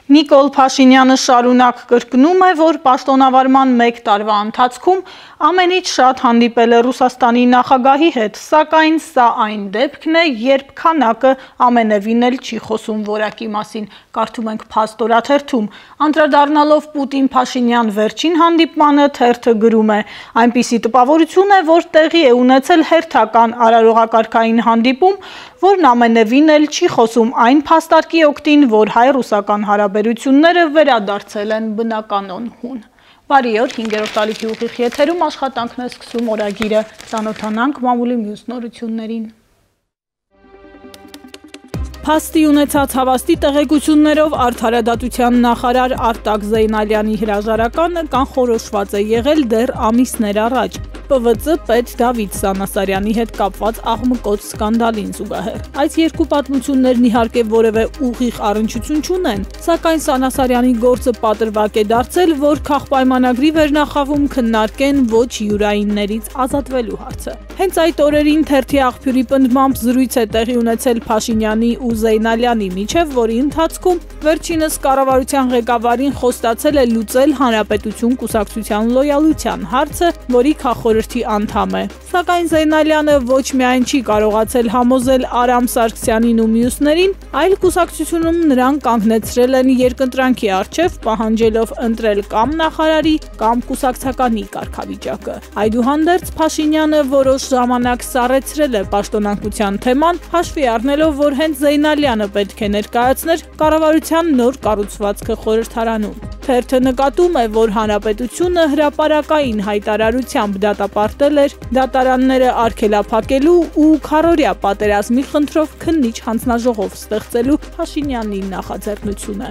Նիկոլ Փաշինյանը շարունակ կրկնում է, որ պաշտոնավարման 1 տարվա ընթացքում ամենից շատ հանդիպել է Ռուսաստանի նախագահի հետ, սակայն սա այն դեպքն է, երբ քանակը ամենևին էլ չի խոսում որակի մասին, կարդում ենք Փաստորաթերթում։ Անդրադառնալով Պուտին-Փաշինյան վերջին հանդիպմանը, թերթը գրում է. այնպիսի տպավորություն է, որ տեղի է ունեցել հերթական արարողակարգային հանդիպում, որն ամենևին էլ չի խոսում այն փաստարկի օգտին, որ հայ-ռուսական հարաբերությունները վերադարձել են բնականոն հուն։ Բարի օր, 5-րդ տարիքի ուղիղ եթերում աշխատանքն է սկսում օրագիրը, ծանոթանանք մամուլի մյուս նորություններին։ Փաստի ունեցած հավաստի տեղեկություններով Արդարադատության նախարար Արտակ Զեյնալյանի հրաժարականը կանխորոշված է եղել դեռ ամիսներ առաջ, ՊՎԾ պետ Դավիթ Սանասարյանի հետ կապված աղմկոտ սկանդալին զուգահեռ։ Այս երկու պատմություններն իհարկե որևէ ուղիղ առնչություն չունեն, սակայն Սանասարյանի գործը պատրվակ է դարձել, որ քաղպայմանագրի վերնախավում քննարկեն ոչ յուրայիններից ազատվելու հարցը։ Հենց այդ օրերին թերթի աղբյուրի պնդմամբ զրույց է տեղի ունեցել Փաշինյանի ու Զեյնալյանի միջև, որի ընթացքում վերջինս կառավարության ղեկավարին խոստացել է լուծել Հանրապետություն կուսակցության լոյալության հարցը, որի քաղխորհրդի անդամ է։ Սակայն Զեյնալյանը ոչ միայն չի կարողացել համոզել Արամ Սարգսյանին ու մյուսներին, այլ կուսակցությունում նրան կանգնեցրել են երկընտրանքի առջև, պահանջելով ընտրել կամ նախարարի, կամ կուսակցականի կարգավիճակը։ Այդուհանդերձ Փաշինյանը որոշ ժամանակ սառեցրել է պաշտոնանկության թեման, հաշվի առնելով, որ հենց Զեյնալյանը պետք է ներկայացներ կառավարության նոր կառուցվածքը խորհրդարանում։ Թերթը նկատում է, որ Հանրապետությունը հրապարակային հայտարարությամբ դատապարտել էր դատարանները արգելափակելու ու քառօրյա պատերազմի խնդրով քննիչ հանձնաժողով ստեղծելու Փաշինյանի նախաձեռնությունը։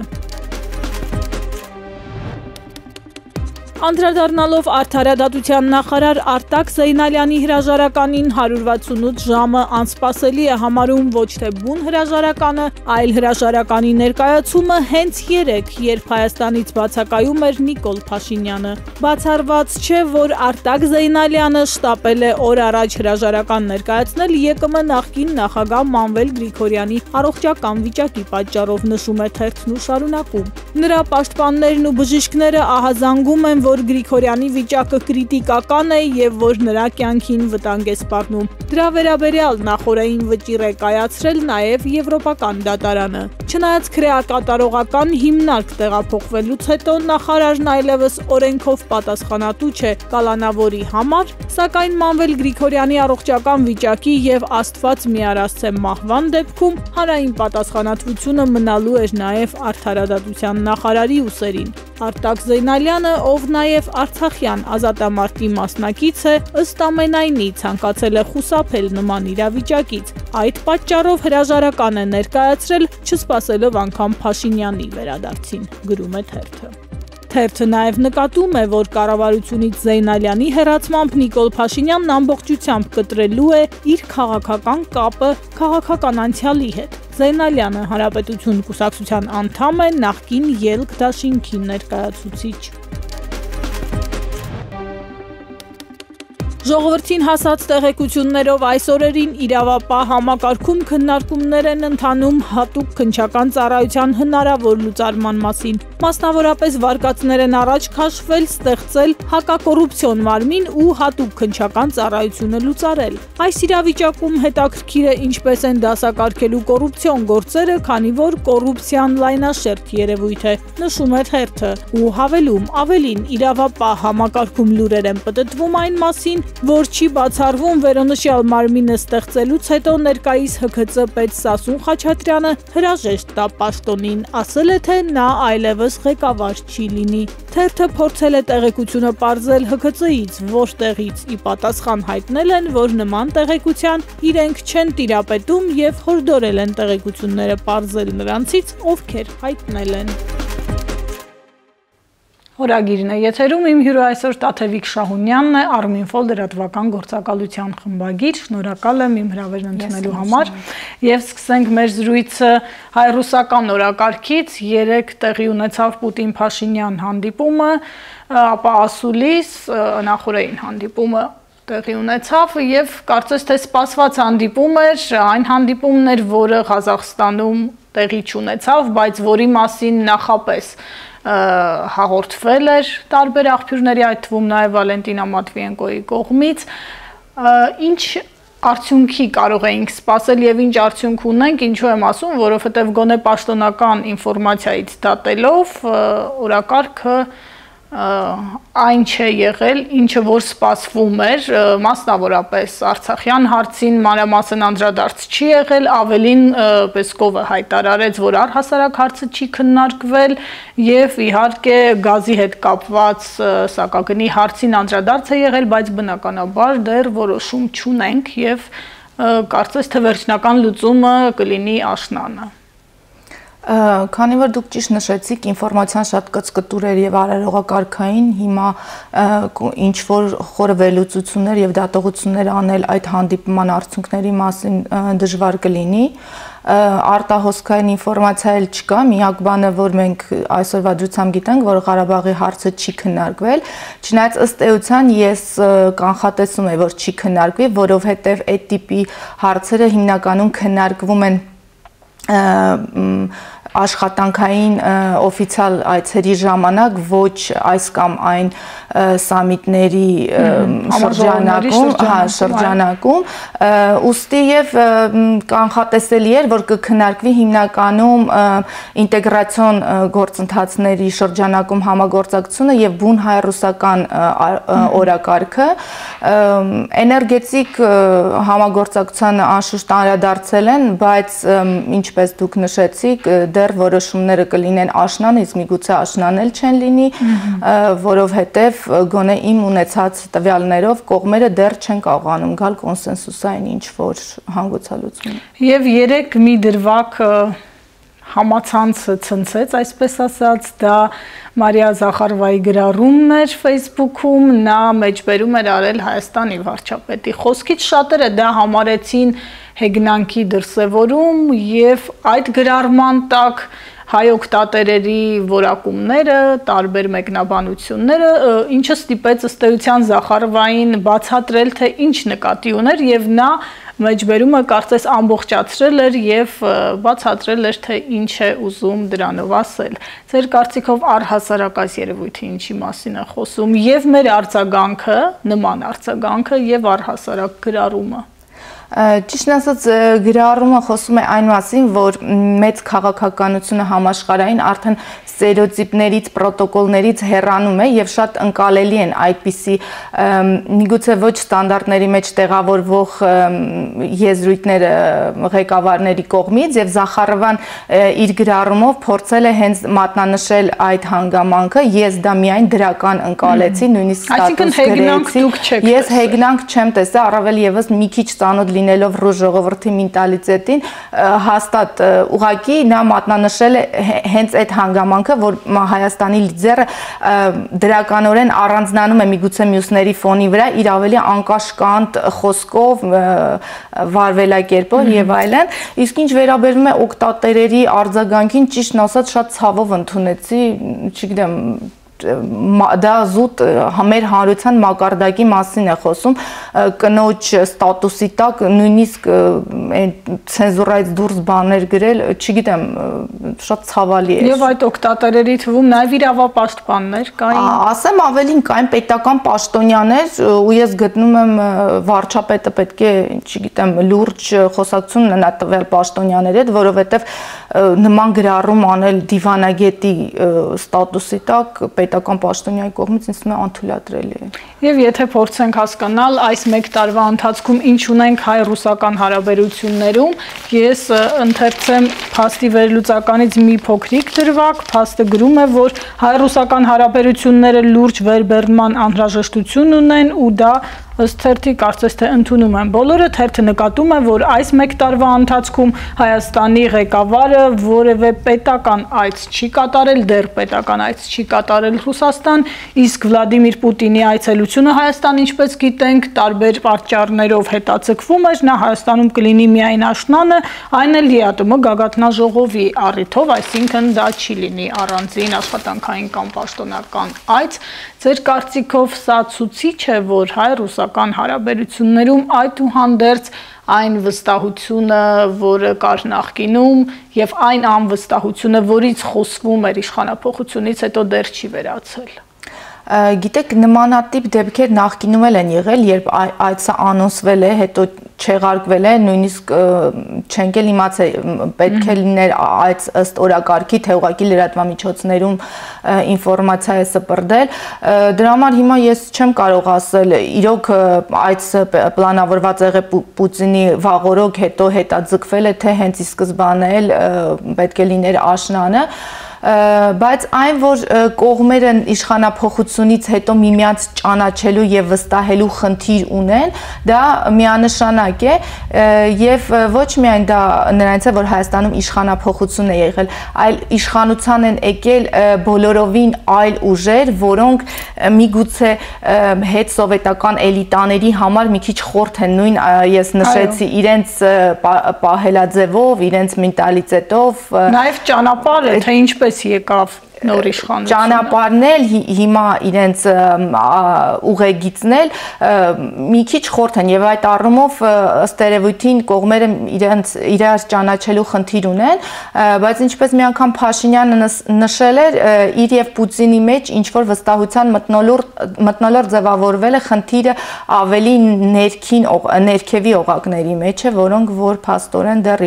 Անդրադառնալով Արդարադատության նախարար Արտակ Զեյնալյանի հրաժարականին 168 ժամը անսպասելի է համարում ոչ թե բուն հրաժարականը, այլ հրաժարականի ներկայացումը հենց երեկ, երբ Հայաստանից բացակայում էր Նիկոլ Փաշինյանը։ Բացառված չէ, որ Արտակ Զեյնալյանը շտապել է օր առաջ հրաժարական ներկայացնել ԵԿՄ նախկին նախագահ Մանվել Գրիգորյանի առողջական վիճակի պատճառով, նշում է թերթն ու շարունակում։ Նրա պաշտպաններն ու բժիշկները ահազանգում են, որ Գրիգորյանի վիճակը կրիտիկական է եւ որ նրա կյանքին վտանգ է սպառնում։ Դրա վերաբերյալ նախօրեին վճիռ է կայացրել նաեւ Եվրոպական դատարանը։ Չնայած քրեակատարողական հիմնարկ տեղափոխվելուց հետո նախարարն այլևս օրենքով պատասխանատու չէ կալանավորի համար, սակայն Մանվել Գրիգորյանի առողջական վիճակի եւ Աստված մի արասցե մահվան դեպքում հանրային պատասխանատվությունը մնալու էր նաեւ Արդարադատության նախարարի ուսերին։ Արտակ Զեյնալյանը, ով նաև Արցախյան ազատամարտի մասնակից է, ըստ ամենայնի ցանկացել է խուսափել նման իրավիճակից։ Այդ պատճառով հրաժարական է ներկայացրել, չսպասելով անգամ Փաշինյանի վերադարձին, գրում է թերթը։ Թերթը նաև նկատում է, որ կառավարությունից Զեյնալյանի հեռացմամբ Նիկոլ Փաշինյանն ամբողջությամբ կտրելու է իր քաղաքական կապը քաղաքական անցյալի հետ։ Զեյնալյանը Հանրապետություն կուսակցության անդամ է, նախկին ելք դաշինքի ներկայացուցիչ։ Ժողովրդին հասած տեղեկություններով այս օրերին իրավապահ համակարգում քննարկումներ են ընթանում հատուկ քննչական ծառայության հնարավոր լուծարման մասին։ Մասնավորապես վարկածներ են առաջ քաշվել ստեղծել հակակոռուպցիոն մարմին ու հատուկ քննչական ծառայությունը լուծարել։ Այս իրավիճակում հետաքրքիր է ինչպես են դասակարգելու կոռուպցիոն գործերը, քանի որ կոռուպցիան լայնաշերտ երևույթ է, նշում է թերթը, ու հավելում, ավելին իրավապահ համակարգում լուրեր են պտտվում այն մասին, որ չի բացառվում վերոնշյալ մարմինը ստեղծելուց հետո ներկայիս ՀՔԾ պետ Սասուն Խաչատրյանը հրաժեշտ տա պաշտոնին, ասել է, թե նա այլևս ղեկավար չի լինի։ Թերթը փորձել է տեղեկությունը պարզել ՀՔԾ-ից, որտեղից ի պատասխան հայտնել են, որ նման տեղեկության իրենք չեն տիրապետում եւ հորդորել են տեղեկությունները պարզել նրանցից, ովքեր հայտնել են։ Օրագիրն է եթերում, իմ հյուրը այսօր Տաթևիկ Շահունյանն է, Arminfo լրատվական գործակալության խմբագիր, շնորհակալ եմ իմ հրավերն ընդունելու համար եւ սկսենք մեր զրույցը հայ-ռուսական օրակարգից, երեկ տեղի ունեցավ Պուտին-Փաշինյան հանդիպումը, ապա ասուլիս նախորդային հանդիպումը տեղի ունեցավ եւ կարծես թե սպասված հանդիպում էր, այն հանդիպումն էր, որը Ղազախստանում տեղի չունեցավ, բայց որի մասին նախապես հաղորդվել էր տարբեր աղբյուրների, այդ թվում նաև Վալենտինա Մատվիենկոյի կողմից, ինչ արդյունքի կարող էինք սպասել եւ ինչ արդյունք ունենք, ինչու եմ ասում, որովհետեւ գոնե պաշտոնական ինֆորմացիայից դատելով օրակարգը այն չէ եղել, ինչը որ սպասվում էր, մասնավորապես Արցախյան հարցին մանրամասն անդրադարձ չի եղել, ավելին Պեսկովը հայտարարեց, որ առհասարակ հարցը չի քննարկվել եւ իհարկե գազի հետ կապված սակագնի հարցին անդրադարձ է եղել, բայց բնականաբար դեռ որոշում չունենք եւ կարծես թե վերջնական լուծումը կլինի աշնանը։ Քանի որ դուք ճիշտ նշեցիք, ինֆորմացիան շատ կծկտուր էր եւ արարողակարգային, հիմա ինչ որ խորը վերլուծություններ եւ դատողություններ անել այդ հանդիպման արդյունքների մասին դժվար կլինի։ Արտահոսքային ինֆորմացիա էլ չկա, միակ բանը, որ մենք այսօրվա դրությամբ գիտենք, որ Ղարաբաղի հարցը չի քննարկվել, չնայած ըստ էության ես կանխատեսում եմ, որ չի քննարկվի, որովհետեւ այդ տիպի հարցերը հիմնականում քննարկվում են աշխատանքային օֆիցիալ այցերի ժամանակ ոչ այս կամ այն սամիտների շրջանակում ուստի եւ կանխատեսելի էր որ կքննարկվի հիմնականում ինտեգրացիոն գործընթացների շրջանակում համագործակցությունը եւ բուն հայ-ռուսական օրակարգը էներգետիկ համագործակցությանը անշուշտ անդրադարձել են բայց ինչպես դուք նշեցիք դեռ որոշումները կլինեն աշնան, իսկ միգուցե աշնան էլ չեն լինի, որովհետև գոնե իմ ունեցած տվյալներով կողմերը դեռ չեն կարողանում գալ կոնսենսուսային ինչ-որ հանգուցալուծում։ Եվ երեք մի դրվագ համացանցը ցնցեց, այսպես ասած, դա Մարիա Զախարովայի գրառումն էր Facebook-ում, նա մեջբերում էր արել Հայաստանի վարչապետի խոսքից, շատերը դա համարեցին հեգնանքի դրսևորում եւ այդ գրառման տակ հայ օգտատերերի որակումները, տարբեր մեկնաբանությունները, ինչը ստիպեց ըստ էության Զախարովային բացատրել, թե ինչ նկատի ուներ եւ նա մեջբերումը կարծես ամբողջացրել էր եւ բացատրել էր, թե ինչ է ուզում դրանով ասել։ Ձեր կարծիքով առհասարակ այս երևույթը ինչի մասին է խոսում եւ մեր արձագանքը, նման արձագանքը եւ առհասարակ գրառումը։ Ճիշտ ասած գրառումը խոսում է այն մասին, որ մեծ քաղաքականությունը համաշխարհային արդեն ստերեոտիպներից, պրոտոկոլներից հեռանում է եւ շատ ընկալելի են այդպիսի միգուցե ոչ ստանդարտների մեջ տեղավորվող եզրույթները ղեկավարների կողմից եւ Զախարովան իր գրառումով փորձել է հենց մատնանշել այդ հանգամանքը, ես դա միայն դրական ընկալեցի, նույնիսկ ստատուս գրեցի։ Ես հեգնանք չեմ տեսա, առավել եւս մի քիչ ծանոթ լինելով ռուս ժողովրդի մենտալիտետին, հաստատ ուղղակի նա մատնանշել է հենց այդ հանգամանքը, որ Հայաստանի լիդերը դրականորեն առանձնանում է միգուցե մյուսների ֆոնի վրա իր ավելի անկաշկանդ խոսքով, վարվելակերպով եւ այլն, իսկ ինչ վերաբերում է օգտատերերի արձագանքին, ճիշտն ասած շատ ցավով ընդունեցի, չգիտեմ դա զուտ մեր հանրության մակարդակի մասին է խոսում կնոջ ստատուսի տակ նույնիսկ ցենզուրայից դուրս բաներ գրել չգիտեմ շատ ցավալի է եւ այդ օգտատերերի թվում նաեւ իրավապաշտպաններ կային ասեմ ավելին կային պետական պաշտոնյաներ ու ես գտնում եմ վարչապետը պետք է չգիտեմ լուրջ խոսակցություն ունենա տվել պաշտոնյաների հետ որովհետեւ նման գրառում անել դիվանագետի ստատուսի տակ պետական պաշտոնյայի կողմից ինձ թվում է անթույլատրելի է։ Եվ եթե փորձենք հասկանալ այս մեկ տարվա ընթացքում ինչ ունենք հայ-ռուսական հարաբերություններում, ես ընթերցեմ փաստի վերլուծականից մի փոքրիկ դրվագ, փաստը գրում է, որ հայ-ռուսական հարաբերությունները լուրջ վերբերման անհրաժեշտություն ունեն ու դա ըստ թերթի կարծես թե ընդունում են բոլորը, թերթը նկատում է, որ այս մեկ տարվա ընթացքում Հայաստանի ղեկավարը որևէ պետական այց չի կատարել, դեռ պետական այց չի կատարել Ռուսաստան, իսկ Վլադիմիր Պուտինի այցելությունը Հայաստան, ինչպես գիտենք, տարբեր պատճառներով հետաձգվում էր, նա Հայաստանում կլինի միայն աշնանը, այն էլ ԼԻԱՏՄ գագաթնաժողովի առիթով, այսինքն դա չի լինի առանձին աշխատանքային կամ պաշտոնական այց։ Ձեր կարծիքով սա ցուցիչ է, որ հայ-ռուսական հարաբերություններում այդուհանդերձ այն վստահությունը, որը կար նախկինում, եւ այն անվստահությունը, որից խոսվում էր իշխանափոխությունից հետո դեռ չի վերացել։ Գիտեք, նմանատիպ դեպքեր նախկինում են եղել, երբ այդ սա անոնսվել է, հետո չեղարկվել է, նույնիսկ չենք էլ իմացել, պետք է լիներ այդ ըստ օրակարգի, թե ուղղակի լրատվամիջոցներում ինֆորմացիա է սպրդել։ Դրա համար հիմա ես չեմ կարող ասել, իրոք այդ պլանավորված եղե Պուտինի վաղօրոք հետո հետաձգվել է, թե հենց ի սկզբանե էլ պետք է լիներ աշնանը։ Բայց այն, որ կողմերը իշխանափոխությունից հետո միմյանց ճանաչելու եւ վստահելու խնդիր ունեն, դա միանշանակ է եւ ոչ միայն դա նրանից է, որ Հայաստանում իշխանափոխություն է եղել, այլ իշխանության են եկել բոլորովին այլ ուժեր, որոնք միգուցե հետ սովետական էլիտաների համար մի քիչ խորթ են, նույն ես նշեցի, իրենց պահելաձևով, իրենց մենտալիտետով, նաեւ ճանապարհը, թե ինչպես եկավ նոր իշխանությունը։ Ճանապարհն էլ հիմա իրենց ուղեգիծն էլ մի քիչ խորթ են եւ այդ առումով ըստ երևույթին կողմերը իրար ճանաչելու խնդիր ունեն, բայց ինչպես մի անգամ Փաշինյանը նշել էր, իր եւ Պուտինի մեջ ինչ որ վստահության մթնոլորտ ձևավորվել է, խնդիրը ավելի ներքևի օղակների մեջ է, որոնք որ փաստորեն դեռ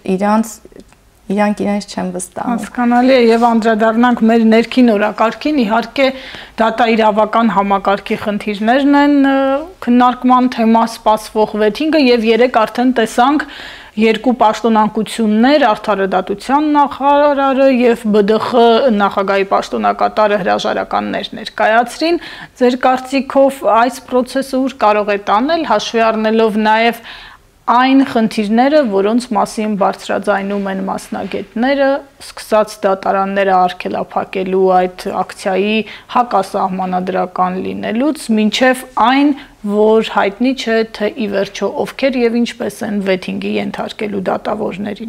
իրանք իրենց չեն վստահում։ Հասկանալի է եւ անդրադառնանք մեր ներքին օրակարգին, իհարկե դատաիրավական համակարգի խնդիրներն են քննարկման թեմա սպասվող վեթինգը եւ երեք արդեն տեսանք երկու պաշտոնակություններ, Արդարադատության նախարարը եւ ԲԴԽ նախագահի պաշտոնակատարը հրաժարականներ ներկայացրին։ Ձեր կարծիքով այս process-ը ուր կարող է տանել, հաշվի առնելով նաեւ այն խնդիրները, որոնց մասին բարձրաձայնում են մասնագետները, սկսած դատարանները արգելափակելու այդ ակցիայի հակասահմանադրական լինելուց, մինչև այն, որ հայտնի չէ, թե ի վերջո ովքեր եւ ինչպես են վեթինգի ենթարկելու դատավորներին։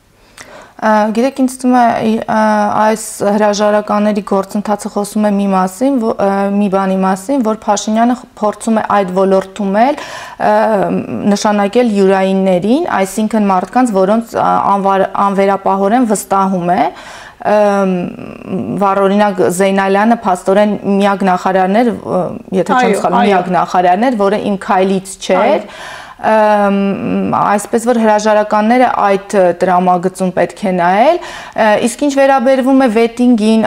Գիտեք, ինձ թվում է այս հրաժարականների գործընթացը խոսում է մի բանի մասին, որ Փաշինյանը փորձում է այդ ոլորտում էլ նշանակել յուրայիններին, այսինքն մարդկանց, որոնց անվերապահորեն վստահում է, վառօրինակ Զեյնալյանը փաստորեն միակ նախարարներ, եթե չեմ սխալվում, միակ նախարարներ, որը իմ քայլից չէր, այսպես որ հրաժարականները այդ տրամագծում պետք է նայել, իսկ ինչ վերաբերվում է վեթինգին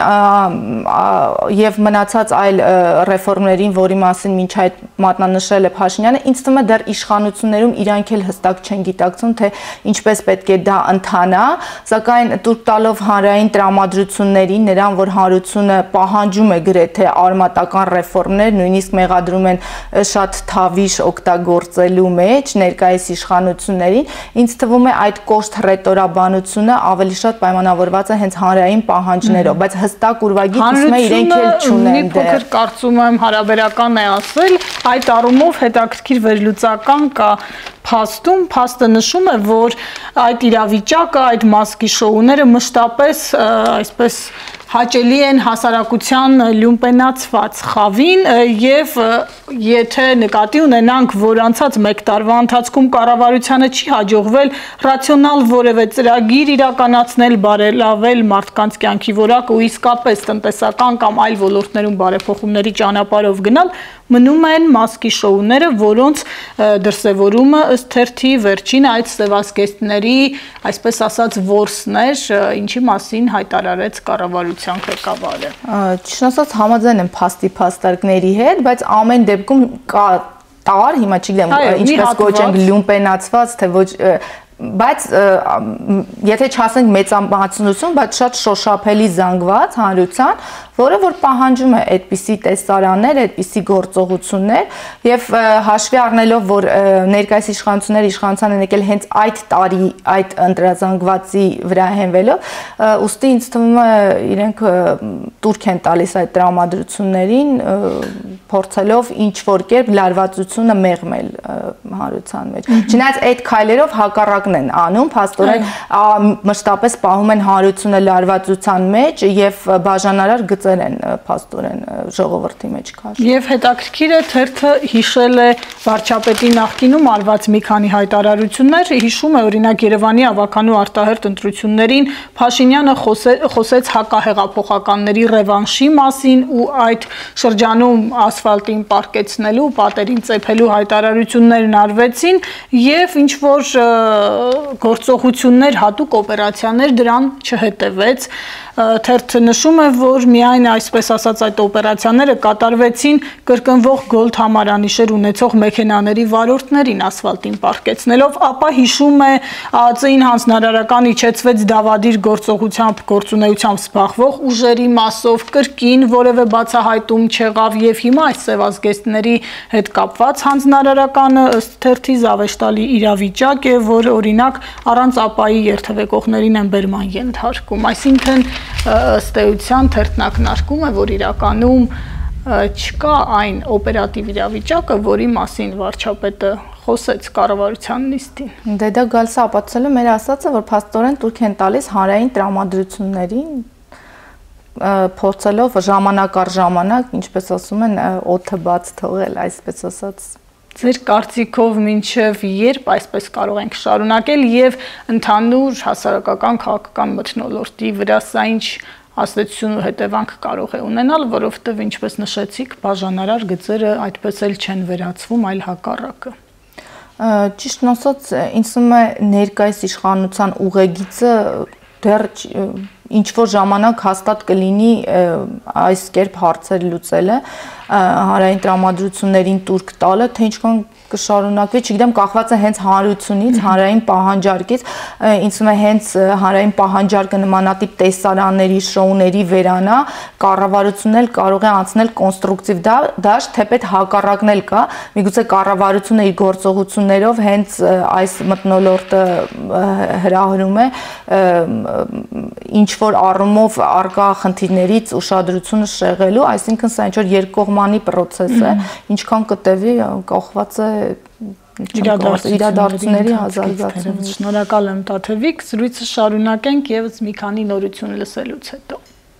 եւ մնացած այլ ռեֆորմներին, որի մասին մինչ այդ մատնանշել է Փաշինյանը, ինձ թվում է դեռ իշխանություններում իրանք էլ հստակ չեն գիտակցում, թե ինչպես պետք է դա ընթանա, սակայն տուր տալով հանրային տրամադրություններին, նրան, որ հանրությունը պահանջում է գրեթե արմատական ռեֆորմներ, նույնիսկ մեղադրում են շատ թավիշ օգտագործելու մեջ ներկայիս իշխանություններին, ինձ թվում է այդ կոշտ ռետորաբանությունը ավելի շատ պայմանավորված է հենց հանրային պահանջներով, բայց հստակ ուրվագի թվում է իրենք էլ չունեն։ Մի փոքր կարծում եմ հարաբերական է ասել, այդ առումով հետաքրքիր վերլուծական կա փաստում, փաստը նշում է, որ այդ իրավիճակը, այդ մասկի շոուները մշտապես այսպես հաճելի են հասարակության լյումպենացված խավին եւ եթե նկատի ունենանք, որ անցած մեկ տարվա ընթացքում կառավարությանը չի հաջողվել ռացիոնալ որևէ ծրագիր իրականացնել, բարելավել մարդկանց կյանքի որակը ու իսկապես տնտեսական կամ այլ ոլորտներում բարեփոխումների ճանապարհով գնալ, մնում են մասկի շոուները, որոնց դրսևորումը ըստ թերթի վերջին այդ սևազգեստների, այսպես ասած, որսներ, ինչի մասին հայտարարեց կառավարության ղեկավարը։ Ճիշտ ասած համաձայն եմ փաստի փաստարկների հետ, բայց ամեն դեպքում կա տար, հիմա չգիտեմ, ինչպես կոչենք լյումպենացված, թե ոչ, բայց եթե չասենք մեծամասնություն, բայց շատ շոշափելի զանգված հանրության, որը որ պահանջում է այդպիսի տեսարաններ, այդպիսի գործողություններ եւ հաշվի առնելով, որ ներկայիս իշխանությունները իշխանության են եկել հենց այդ տարի այդ ընտրազանգվածի վրա հենվելով, ուստի ինձ թվում է իրենք տուրք են տալիս այդ տրամադրություններին փորձելով ինչ-որ կերպ լարվածությունը մեղմել հանրության մեջ։ Չնայած այդ քայլերով հակառակն են անում, փաստորեն մշտապես պահում են հանրությունը լարվածության մեջ եւ բաժանարար գծեր են փաստորեն ժողովրդի մեջ քաշում։ Եվ հետաքրքիր է, թերթը հիշել է վարչապետի նախկինում արված մի քանի հայտարարություններ, հիշում է օրինակ Երևանի ավականու արտահերթ ընտրություններին Փաշինյանը խոսեց հակահեղափոխականների ռևանշի մասին ու այդ շրջանում ասֆալտին պարկեցնելու, պատերին ծեփելու հայտարարություններն արվեցին եւ ինչ որ գործողություններ, հատուկ օպերացիաներ դրան չհետևեց։ Թերթը նշում է, որ միայն այսպես ասած այդ օպերացիաները կատարվեցին կրկնվող գոլդ համարանիշեր ունեցող մեքենաների վարորդներին ասֆալտին պարկեցնելով, ապա հիշում է ԱԱԾ-ին հանձնարարական իջեցվեց դավադիր գործունեությամբ զբաղվող ուժերի մասով կրկին որևէ բացահայտում չեղավ եւ հիմա այս սևազգեստների հետ կապված հանձնարարականը ըստ թերթի զավեշտալի իրավիճակ է, որ օրինակ առանց ԱՊԱ-ի երթևեկողներին են բերման ենթարկում, այսինքն ըստ էության թերթն ակնարկում է, որ իրականում չկա այն օպերատիվ իրավիճակը, որի մասին վարչապետը խոսեց կառավարության նիստին։ Դե դա գալիս ապացուցելու մեր ասածը, որ փաստորեն տուրք են տալիս հանրային տրամադրություններին, փորձելով ժամանակ առ ժամանակ, ինչպես ասում են, օդը բաց թողել, այսպես ասած։ Ձեր կարծիքով մինչև երբ այսպես կարող ենք շարունակել եւ ընդհանուր հասարակական քաղաքական մթնոլորտի վրա սա ինչ ազդեցություն ու հետևանք կարող է ունենալ, որովհետեւ ինչպես նշեցիք, բաժանարար գծերը այդպես էլ չեն վերացվում, այլ հակառակը։ Ճիշտն ասած, ինձ թվում է ներկայիս իշխանության ուղեգիծը դեռ ինչ որ ժամանակ հաստատ կլինի այս կերպ հարցեր լուծելը, հանրային տրամադրություններին տուրք տալը, թե ինչքան կշարունակվի, չգիտեմ, կախված է հենց հանրությունից, հանրային պահանջարկից, ինձ թվում է հենց հանրային պահանջարկը նմանատիպ տեսարանների, շոուների վերանա, կառավարությունն էլ կարող է անցնել կոնստրուկտիվ դաշտ, թեպետ հակառակն էլ կա, միգուցե կառավարությունը իր գործողություններով հենց այս մթնոլորտը հրահրում է ինչ որ առումով արկա խնդիրներից ուշադրությունը շեղելու, այսինքն սա ինչ որ երկկողմանի process է, ինչքան կտևի կախված է իրադարձությունների հազարգացումից։ Շնորհակալ եմ Տաթևիկ, զրույցը շարունակենք եւս մի քանի նորություն լսելուց հետո։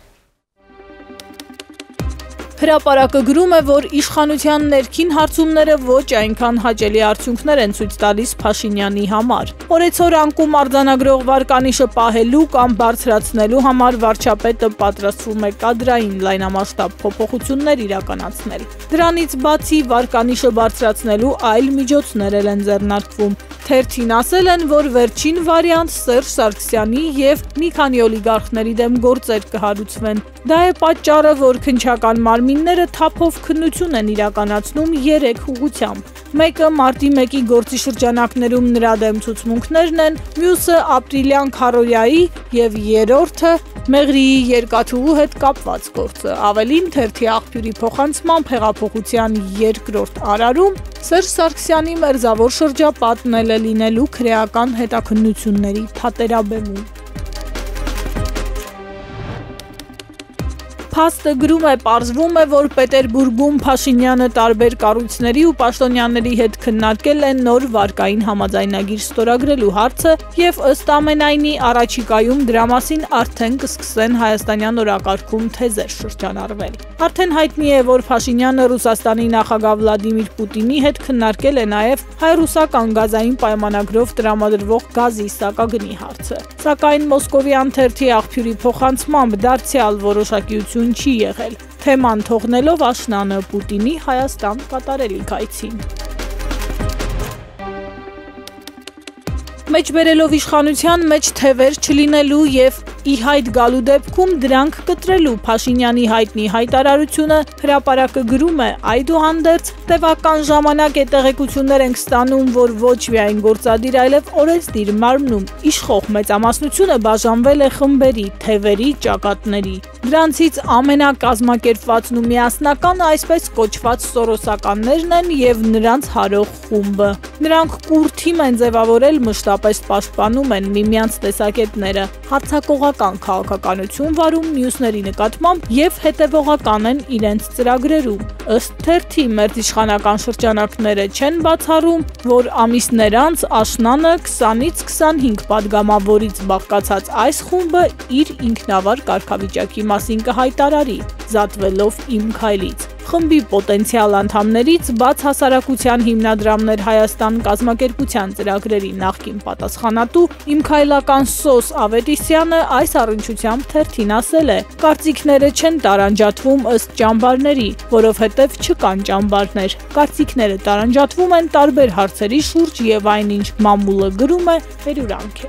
Հրապարակը գրում է, որ իշխանության ներքին հարցումները ոչ այնքան հաճելի արդյունքներ են ցույց տալիս Փաշինյանի համար։ Օրեցօր անկում արձանագրող վարկանիշը պահելու կամ բարձրացնելու համար վարչապետը պատրաստվում է կադրային լայնամասշտաբ փոփոխություններ իրականացնել։ Դրանից բացի վարկանիշը բարձրացնելու այլ միջոցներ են ձեռնարկվում։ Թերթին ասել են, որ վերջին վարիանտ Սերժ Սարգսյանի եւ մի քանի օլիգարխների դեմ գործեր կհարուցվեն։ Դա է պատճառը, որ քննչական մարմինները թափով քննություն են իրականացնում 3 ուղղությամբ։ Մեկը մարտի 1-ի գործի շրջանակներում նրա դեմ ցուցմունքներն են, մյուսը ապրիլյան քարոյայի եւ երրորդը Մեղրիի երկաթուղու հետ կապված գործը։ Ավելին թերթի աղբյուրի փոխանցմամբ հեղափոխության երկրորդ արարում Սերժ Սարգսյանի մերձավոր շրջապատն է լինելու քրեական հետաքննությունների թատերաբեմում։ Փաստը գրում է, պարզվում է, որ Պետերբուրգում Փաշինյանը տարբեր կառույցների ու պաշտոնյաների հետ քննարկել է նոր վարկային համաձայնագիր ստորագրելու հարցը եւ ըստ ամենայնի առաջիկայում դրա մասին արդեն կսկսեն հայաստանյան օրակարգում թեզեր շրջանառվել։ Արդեն հայտնի է, որ Փաշինյանը Ռուսաստանի նախագահ Վլադիմիր Պուտինի հետ քննարկել է նաեւ հայ-ռուսական գազային պայմանագրով տրամադրվող գազի սակագնի հարցը։ Սակայն մոսկովյան թերթի աղբյուրի փոխանցմամբ դարձյալ որոշակիություն չի եղել, թեման թողնելով աշնանը Պուտինի Հայաստան կատարելիք այցին։ Մեջբերելով իշխանության մեջ թևեր չլինելու եւ ի հայտ գալու դեպքում դրանք կտրելու Փաշինյանի հայտնի հայտարարությունը հրապարակը գրում է, այդուհանդերձ տևական ժամանակ է տեղեկություններ ենք ստանում, որ ոչ միայն գործադիր, այլև օրենսդիր մարմնում իշխող մեծամասնությունը բաժանվել է խմբերի, թևերի, ճակատների։ Դրանցից ամենակազմակերպվածն ու միասնականը այսպես կոչված սորոսականներն են եւ նրանց հարող խումբը։ Նրանք կուր թիմ են ձևավորել, մշտապես պաշտպանում են միմյանց տեսակետները, հարձակողական հերթական քաղաքականություն վարում մյուսների նկատմամբ եւ հետեւողական են իրենց ծրագրերում։ Ըստ թերթի մերձիշխանական շրջանակները չեն բացառում, որ ամիսներ անց աշնանը 20-ից 25 падգամավորից բաղկացած այս խումբը իր ինքնավար կարգավիճակի մասին կհայտարարի, զատվելով Իմ քայլից։ Խմբի պոտենցիալ անդամներից բաց հասարակության հիմնադրամներ Հայաստան կազմակերպության ծրագրերի նախկին պատասխանատու Իմ քայլական Սոս Ավետիսյանը այս առնչությամբ թերթին ասել է. «Կարծիքները չեն տարանջատվում ըստ ճամբարների, որովհետև չկան ճամբարներ։ Կարծիքները տարանջատվում են տարբեր հարցերի շուրջ եւ այնինչ մամուլը գրում է, վերյուրանք է»։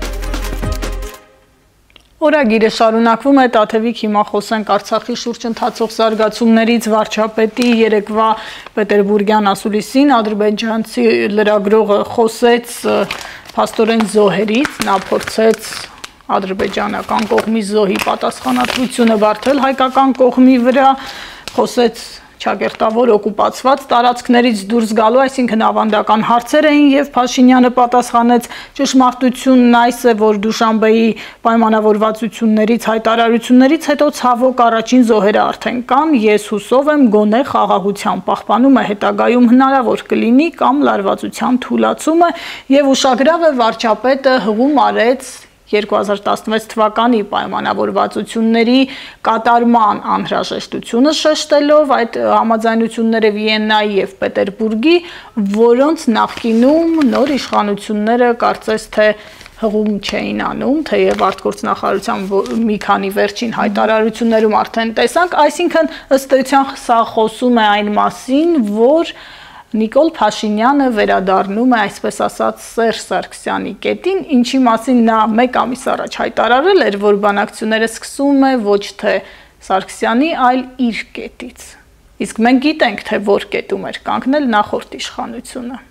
Օրագիրը շարունակվում է, Տաթևիկ, հիմա խոսենք Արցախի շուրջ ընթացող զարգացումներից, վարչապետի երեկվա պետերբուրգյան ասուլիսին ադրբեջանցի լրագրողը խոսեց փաստորեն զոհերից, նա փորձեց ադրբեջանական կողմի զոհի պատասխանատվությունը բարթել հայկական կողմի վրա, խոսեց ճակերտավոր օկուպացված տարածքներից դուրս գալու, այսինքն ավանդական հարցեր էին եւ Փաշինյանը պատասխանեց ճշմարտությունն այս է, որ Դուշանբեի պայմանավորվածություններից, հայտարարություններից հետո ցավոք առաջին զոհերը արդեն կան, ես հուսով եմ գոնե խաղաղության պահպանումը հետագայում հնարավոր կլինի կամ լարվածության թուլացումը եւ ուշագրավ է վարչապետը հղում արեց 2016 թվականի պայմանավորվածությունների կատարման անհրաժեշտությունը շեշտելով այդ համաձայնությունները Վիեննայի եւ Պետերբուրգի, որոնց նախկինում նոր իշխանությունները կարծես թե հղում չէին անում, թեև արտգործնախարարության մի քանի վերջին հայտարարություններում արդեն տեսանք, այսինքն ըստ էության սա խոսում է այն մասին, որ Նիկոլ Փաշինյանը վերադառնում է, այսպես ասած, Սերժ Սարգսյանի կետին, ինչի մասին նա մեկ ամիս առաջ հայտարարել էր, որ բանակցությունները սկսում է ոչ թե Սարգսյանի, այլ իր կետից։ Իսկ մենք գիտենք, թե որ կետում էր կանգնել նախորդ իշխանությունը։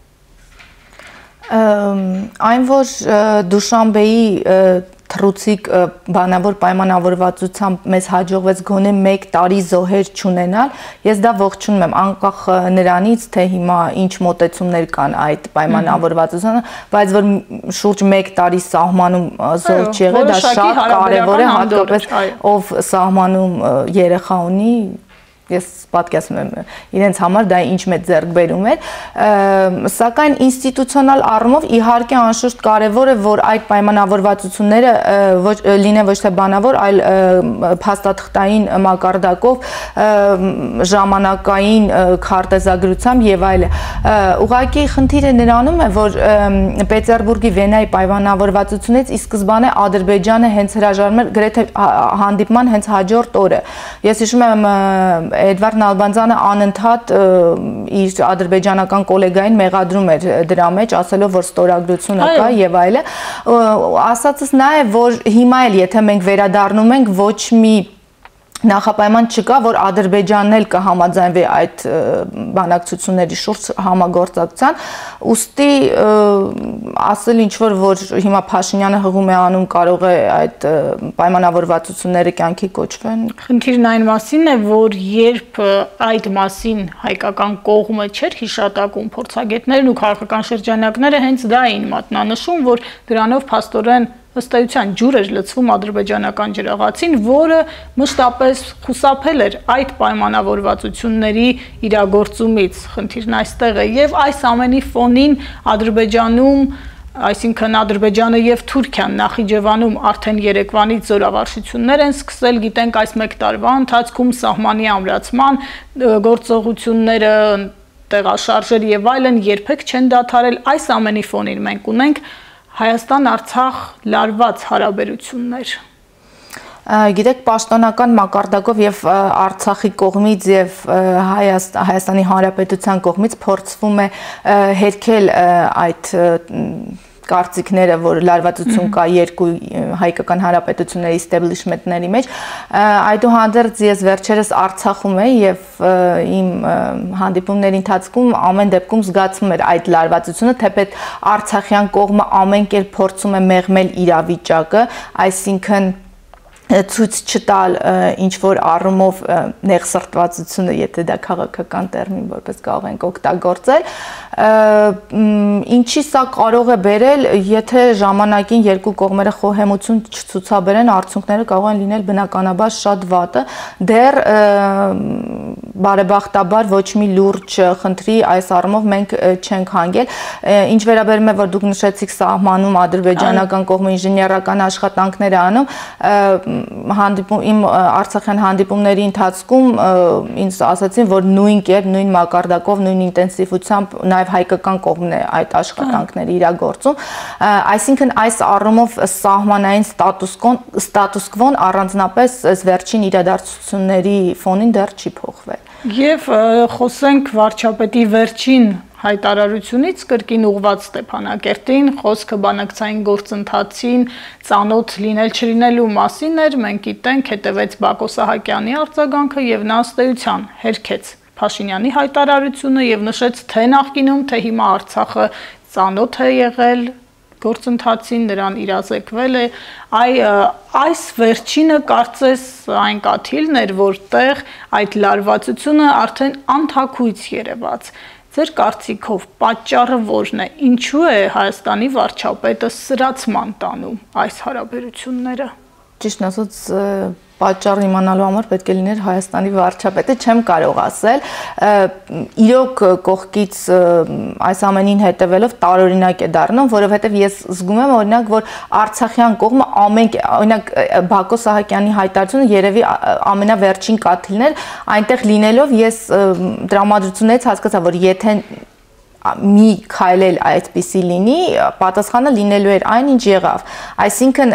Այն, որ Դուշանբեի թռուցիկ բանավոր պայմանավորվածությամբ մեզ հաջողվեց գոնե 1 տարի զոհեր չունենալ, ես դա ողջունում եմ, անկախ նրանից, թե հիմա ինչ մոտեցումներ կան այդ պայմանավորվածությանը, բայց որ շուրջ 1 տարի սահմանում զոհ չեղել, դա շատ կարևոր է, հատկապես ով սահմանում երեխա ունի, ես պատկերացնում եմ իրենց համար դա ինչ մեծ ձեռքբերում էր, սակայն ինստիտուցիոնալ առումով իհարկե անշուշտ կարևոր է, որ այդ պայմանավորվածությունները լինեն ոչ թե բանավոր, այլ փաստաթղթային մակարդակով, ժամանակային քարտեզագրությամբ եւ այլն։ Ուղղակի խնդիրը նրանում է, որ Պետերբուրգի Վիեննայի պայմանավորվածությունից ի սկզբանե Ադրբեջանը հենց հրաժարվում էր գրեթե հանդիպման հենց հաջորդ օրը։ Ես հիշում եմ Էդվարդ Նալբանդյանը անընդհատ իր ադրբեջանական գոլեգային մեղադրում էր դրա մեջ, ասելով, որ ստորագրությունը կա եւ այլն։ Ասածս նա է, որ հիմա էլ եթե մենք վերադառնում ենք, ոչ մի նախապայման չկա, որ Ադրբեջանն էլ կհամաձայնվի այդ բանակցությունների շուրջ համագործակցության, ուստի ասել ինչ որ հիմա Փաշինյանը հղում է անում, կարող է այդ պայմանավորվածությունները կյանքի կոչվեն։ Խնդիրն այն մասին է, որ երբ այդ մասին հայկական կողմը չէր հիշատակում, փորձագետներն ու քաղաքական շրջանակները հենց դա էին մատնանշում, որ դրանով փաստորեն ըստ էության ջուր էր լցվում ադրբեջանական ջրաղացին, որը մշտապես խուսափել էր այդ պայմանավորվածությունների իրագործումից, խնդիրն այստեղ է, եւ այս ամենի ֆոնին Ադրբեջանում, այսինքն Ադրբեջանը եւ Թուրքիան Նախիջևանում արդեն երեկվանից զորավարժություններ են սկսել, գիտենք այս 1 տարվա ընթացքում սահմանի ամրացման գործողությունները, տեղաշարժեր եւ այլն երբեք չեն դադարել, այս ամենի ֆոնին մենք ունենք Հայաստան-Արցախ լարված հարաբերություններ։ Գիտեք, պաշտոնական մակարդակով եւ Արցախի կողմից եւ Հայաստանի Հանրապետության կողմից փորձվում է հերքել այդ կարծիքները, որ լարվածություն կա երկու հայկական հանրապետությունների ստեբլիշմենտների մեջ, այդուհանդերձ ես վերջերս Արցախում եմ եւ իմ հանդիպումների ընթացքում ամեն դեպքում զգացվում էր այդ լարվածությունը, թեպետ արցախյան կողմը ամեն կերպ փորձում է մեղմել իրավիճակը, այսինքն ցույց չտալ ինչ որ առումով նեղսրտվածությունը, եթե դա քաղաքական տերմին որպես կարող ենք օգտագործել, ինչի սա կարող է բերել, եթե ժամանակին երկու կողմերը խոհեմություն չցուցաբերեն, արդյունքները կարող են լինել բնականաբար շատ վատը, դեռ բարեբախտաբար ոչ մի լուրջ խնդրի այս առումով մենք չենք հանգել, ինչ վերաբերում է, որ դուք նշեցիք սահմանում ադրբեջանական կողմը ինժեներական աշխատանքներ է անում, իմ արցախյան հանդիպումների ընթացքում ինձ ասացին, որ նույն կերպ, նույն մակարդակով, նույն ինտենսիվությամբ նաև հայկական կողմն է այդ աշխատանքները իրագործում, այսինքն այս առումով սահմանային ստատուս կվոն առանձնապես այս վերջին իրադարձությունների ֆոնին դեռ չի փոխվել։ Եվ խոսենք վարչապետի վերջին հայտարարությունից կրկին ուղղված Ստեփանակերտին, խոսքը բանակցային գործընթացին ծանոթ լինել-չլինելու մասին էր, մենք գիտենք, հետևեց Բակո Սահակյանի արձագանքը եւ նա ըստ էության հերքեց Փաշինյանի հայտարարությունը եւ նշեց թե նախկինում, թե հիմա Արցախը ծանոթ է եղել գործընթացին, նրան իրազեկվել է, այս վերջինը կարծես այն կաթիլն էր, որտեղ այդ լարվածությունը արդեն անթաքույց երևաց։ Ձեր կարծիքով պատճառը որն է, ինչու է Հայաստանի վարչապետը սրացման տանում այս հարաբերությունները։ Ճիշտ ասած, պատճառը իմանալու համար պետք է լիներ Հայաստանի վարչապետը, չեմ կարող ասել, իրոք կողքից այս ամենին հետևելով տարօրինակ է դառնում, որովհետև ես զգում եմ օրինակ, որ արցախյան կողմը օրինակ Բակո Սահակյանի հայտարարությունը երևի ամենավերջին կաթիլն էր, այնտեղ լինելով ես տրամադրություններից հասկացա, որ եթե մի քայլել այդպիսի լինի, պատասխանը լինելու էր այն, ինչ եղավ, այսինքն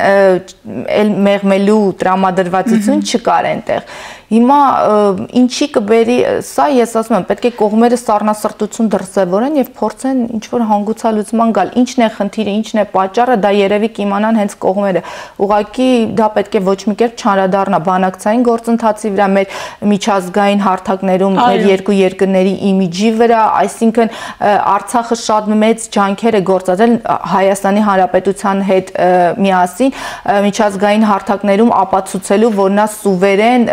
մեղմելու տրամադրվածություն չկար այնտեղ։ Հիմա ինչի կբերի, սա ես ասում եմ, պետք է կողմերը սառնասրտություն դրսևորեն եւ փորձեն ինչ որ հանգուցալուծման գալ։ Ինչն է խնդիրը, ինչն է պատճառը, դա երևի կիմանան հենց կողմերը։ Ուղղակի դա պետք է ոչ մի կերպ չանդրադառնա բանակցային գործընթացի վրա, մեր միջազգային հարթակներում, մեր երկու երկրների իմիջի վրա, այսինքն Արցախը շատ մեծ ջանքեր է գործադրել Հայաստանի Հանրապետության հետ միասին միջազգային հարթակներում ապացուցելու, որ նա սուվերեն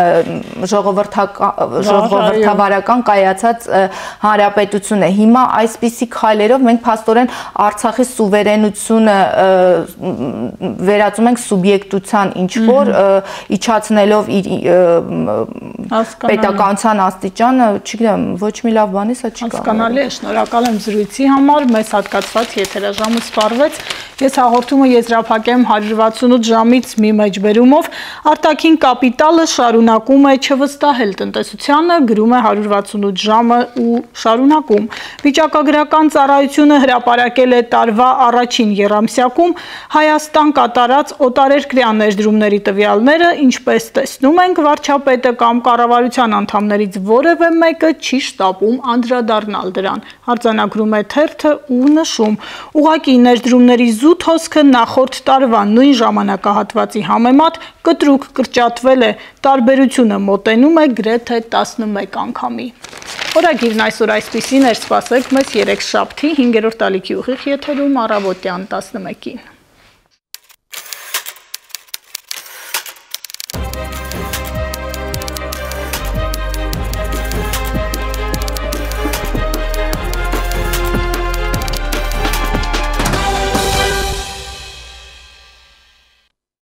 ժողովրդավարական կայացած հանրապետություն է։ Հիմա այսպիսի քայլերով մենք փաստորեն Արցախի սուվերենությունը վերածում ենք սուբյեկտության ինչ-որ, իջացնելով իր պետականության աստիճանը, չգիտեմ, ոչ մի լավ բանի սա չի կարող։ Հասկանալի է, շնորհակալ եմ զրույցի համար, մեզ հատկացված եթերաժամը սպառվեց։ Ես հաղորդումը եզրափակեմ 168 ժամից մի մեջբերումով, արտաքին կապիտալը շարունակում է չվստահել տնտեսությանը, գրում է 168 ժամը ու շարունակում։ Վիճակագրական ծառայությունը հրապարակել է տարվա առաջին եռամսյակում Հայաստան կատարած օտարերկրյա ներդրումների տվյալները, ինչպես տեսնում ենք, վարչապետը կամ կառավարության անդամներից որևէ մեկը չի շտապում անդրադառնալ դրան, արձանագրում է թերթը ու նշում. ուղղակի ներդրումների զուտ հոսքը նախորդ տարվա նույն ժամանակահատվածի համեմատ կտրուկ կրճատվել է, տարբերությունը մոտենում է գրեթե 11 անգամի։ Օրագիրն այսօր այսպիսին էր, սպասեք մեզ երեքշաբթի 5-րդ ալիքի ուղիղ եթերում առավոտյան 11-ին։